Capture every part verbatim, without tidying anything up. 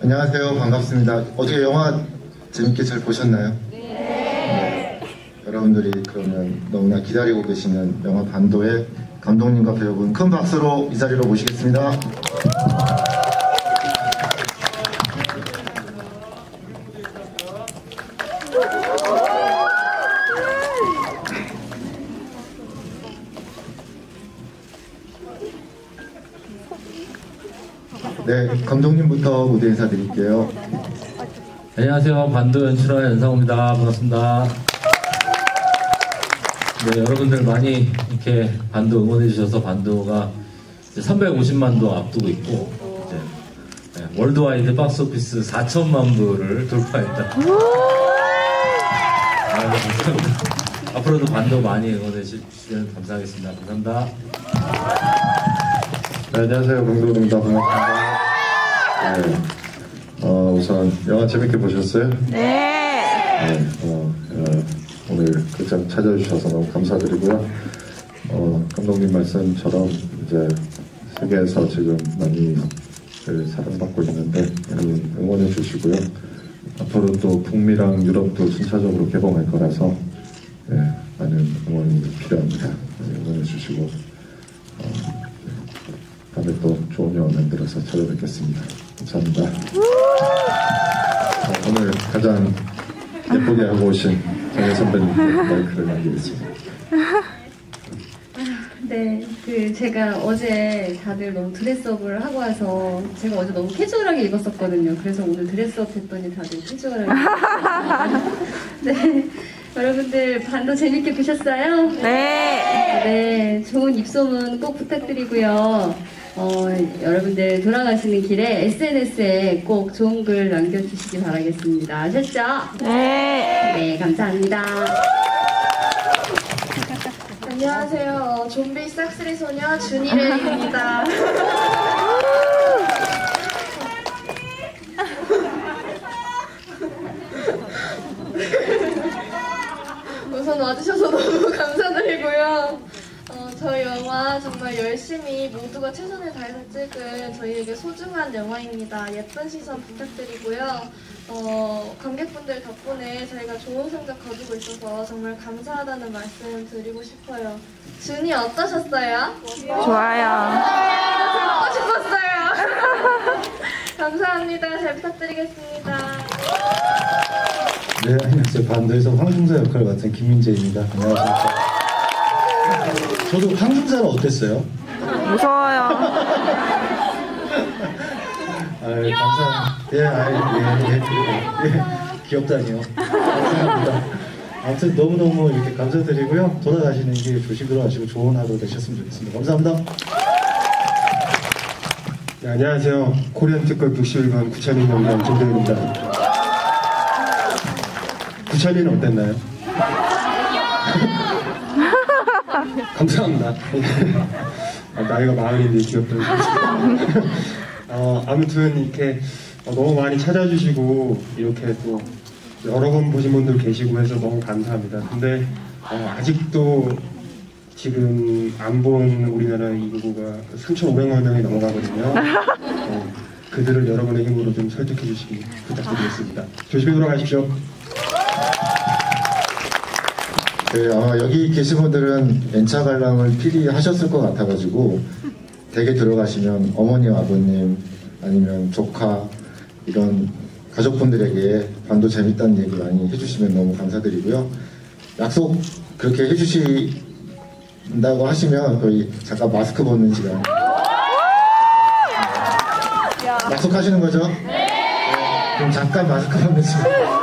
안녕하세요. 반갑습니다. 어떻게 영화 재밌게 잘 보셨나요? 네. 네. 여러분들이 그러면 너무나 기다리고 계시는 영화 반도의 감독님과 배우분 큰 박수로 이 자리로 모시겠습니다. 네, 감독님부터 무대 인사드릴게요. 안녕하세요. 반도 연출한 연상호입니다. 반갑습니다. 네, 여러분들 많이 이렇게 반도 응원해 주셔서 반도가 이제 삼백오십만 도 앞두고 있고 이제 네, 월드와이드 박스오피스 사천만 부를 돌파했다. 아, 네, 감사합니다. 앞으로도 반도 많이 응원해 주시면 감사하겠습니다. 감사합니다. 네, 안녕하세요. 강도입니다. 반갑습니다. 네, 어, 우선 영화 재밌게 보셨어요? 네. 네, 어, 어, 오늘 극장 찾아주셔서 너무 감사드리고요. 어, 감독님 말씀처럼 이제 세계에서 지금 많이 사랑받고 있는데 여러분 응원해 주시고요. 앞으로 또 북미랑 유럽도 순차적으로 개봉할 거라서 네, 많은 응원이 필요합니다. 네, 응원해 주시고 어, 다음에 또 좋은 영화 만들어서 찾아뵙겠습니다. 감사합니다. 어, 오늘 가장 예쁘게 하고 오신 정혜 선배님께 마이크를 남기겠습니다. 네, 그 제가 어제 다들 너무 드레스업을 하고 와서 제가 어제 너무 캐주얼하게 입었었거든요. 그래서 오늘 드레스업 했더니 다들 캐주얼하게 입었어요. 네, 여러분들 반도 재밌게 보셨어요? 네. 네, 좋은 입소문 꼭 부탁드리고요. 어, 여러분들 돌아가시는 길에 에스엔에스에 꼭 좋은 글 남겨주시기 바라겠습니다. 아셨죠? 네. 네, 감사합니다. 안녕하세요. 좀비 싹쓸이 소녀 준이레입니다. 우선 와주셔서 너무 감사드리고요. 어, 저희 영화 정말 열심히 모두가 최선을 다해서 찍은 저희에게 소중한 영화입니다. 예쁜 시선 부탁드리고요. 어, 관객분들 덕분에 저희가 좋은 성적 거두고 있어서 정말 감사하다는 말씀 드리고 싶어요. 준이 어떠셨어요? 좋아요. 듣고 싶었어요. 감사합니다. 잘 부탁드리겠습니다. 네, 안녕하세요. 반도에서 황중사 역할을 맡은 김민재입니다. 안녕하십니까. 저도 황중사는 어땠어요? 무서워요. 아유, 감사합니다. 예, 아유, 예, 예, 예, 예, 귀엽다니요. 감사합니다. 아무튼 너무너무 이렇게 감사드리고요. 돌아가시는 길 조심 들어가시고 좋은 하루 되셨으면 좋겠습니다. 감사합니다. 네, 안녕하세요. 코리안 특급 육십일 번 구찬인 연기한 김도현입니다. 구찬이는 어땠나요? 감사합니다. 아, 나이가 마흔인데 귀엽다고. 어, 아무튼 이렇게 어, 너무 많이 찾아주시고 이렇게 또 여러 번 보신 분들 계시고 해서 너무 감사합니다. 근데 어, 아직도 지금 안 본 우리나라 인구가 삼천오백만 명이 넘어가거든요. 어, 그들을 여러분의 힘으로 좀 설득해 주시기 부탁드리겠습니다. 조심히 돌아가십시오. 네, 아마 여기 계신 분들은 연차 관람을 필히 하셨을 것 같아가지고 댁에 들어가시면 어머님, 아버님 아니면 조카 이런 가족분들에게 반도 재밌다는 얘기 많이 해주시면 너무 감사드리고요. 약속 그렇게 해주신다고 하시면 저희 잠깐 마스크 벗는 시간 약속하시는 거죠? 네. 그럼 잠깐 마스크 벗는 시간.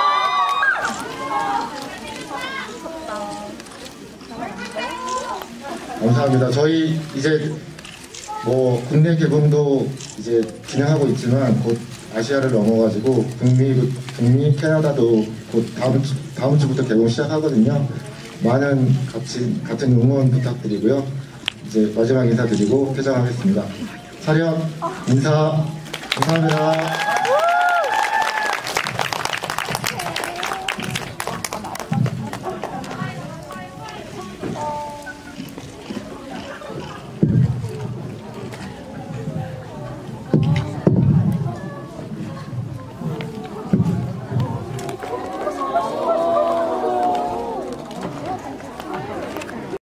감사합니다. 저희 이제 뭐 국내 개봉도 이제 진행하고 있지만 곧 아시아를 넘어가지고 북미, 북미 캐나다도 곧 다음 주, 다음 주부터 개봉 시작하거든요. 많은 같이 같은 응원 부탁드리고요. 이제 마지막 인사드리고 퇴장하겠습니다. 차렷 인사 감사합니다. 어,